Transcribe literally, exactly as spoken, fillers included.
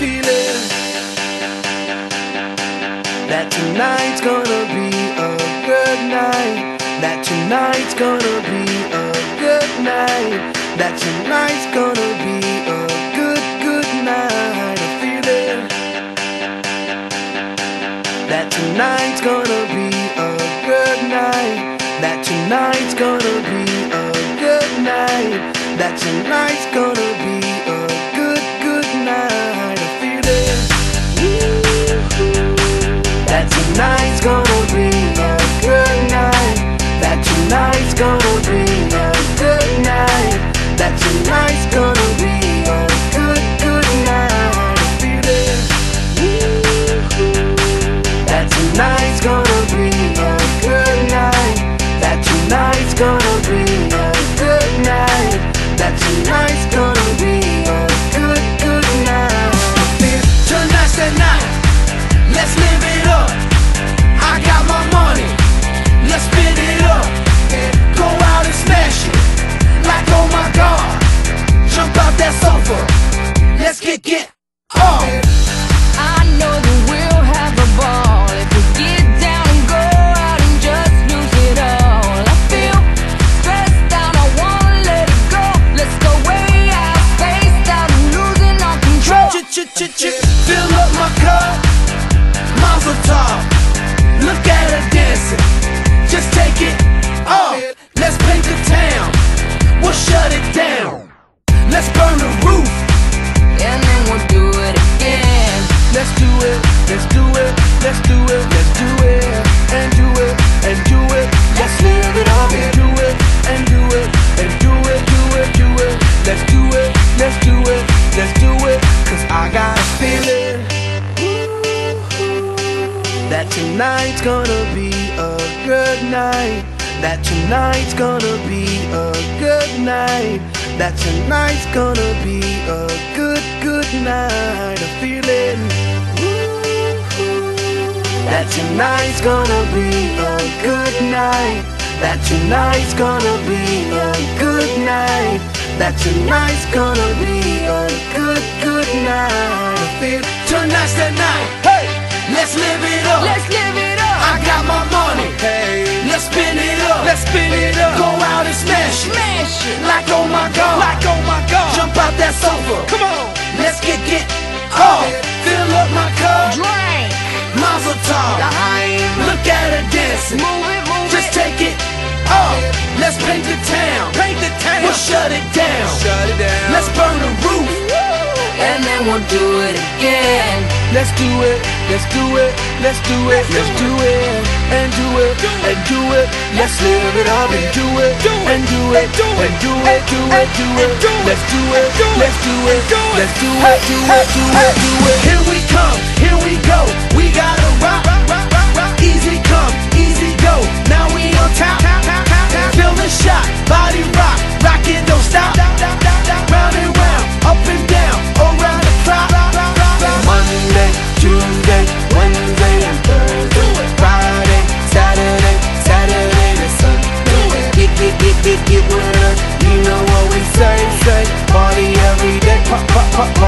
feeling that tonight's gonna be a good night. That tonight's gonna be a good night. That tonight's gonna be a good, good night. A feeling that tonight's gonna be a good night. That tonight's gonna be a good night. That tonight's gonna be a good, good night. A feeling that tonight's gonna be a good night. That tonight's gonna be a good night. That tonight's gonna be a good, good night. A feeling that tonight's gonna be a good night. That tonight's gonna be a good night. That tonight's gonna be a good, good night. Tonight's the night, let's live it up. I got my money, let's spin it up. Go out and smash it, like oh my God. Jump out that sofa, let's get, get off. I know that we'll have a ball if we get down and go out and just lose it all. I feel stressed out, I wanna let it go. Let's go way out, spaced out and losing all control. Fill up my cup, Mazel tov. Look at her dancing, just take it off. Let's paint the town, we'll shut it down. Let's burn the roof, And then we'll do it again. let's do it, let's do it, let's do it, let's do it, and do it, and do it. Let's live it up and do it, and do it, and do it, do it, do it. Let's do it, let's do it, let's do it. Cause I got a feeling that tonight's gonna be a good night. That tonight's gonna be a good night. That tonight's gonna be a good, good night. A feeling that tonight's gonna be a good night. That tonight's gonna be a good night. That tonight's gonna be a good, good night. I feel tonight's the night. Hey, let's live it up. Let's live it up. I got my money. Hey, let's spin it up. Let's spin it up. Go out and smash it. Smash it. Like oh my God. Like oh my God. Jump out that sofa. Come on. Let's get, get off. Fill up my cup. Drink. Mazel tov. Look at her dancing. Move it, move Just it. take it off. Let's paint the town. Paint the town. We'll shut it down. Shut it down. Let's burn the roof. And then we'll do it again. Let's do it. Let's do it. Let's do it. Let's do it. And do it. And do it. Let's live it up and do it. And do it. And do it. Do it. Do it. Let's do it. Let's do it. Let's do it. Do it. Do it. Do it. Here we come. Here we go. We gotta rock. Easy come. Easy go. Now we on top. Feel the shot. Body rock. Rock it. Don't stop. Round and round. Up and down. Around the clock. Monday, Tuesday, Wednesday, and Thursday. Friday, Saturday, Saturday to Sunday. Get, get, get, get, get with us. You know what we say, say. Party every day. Pop, pop, pop, pop.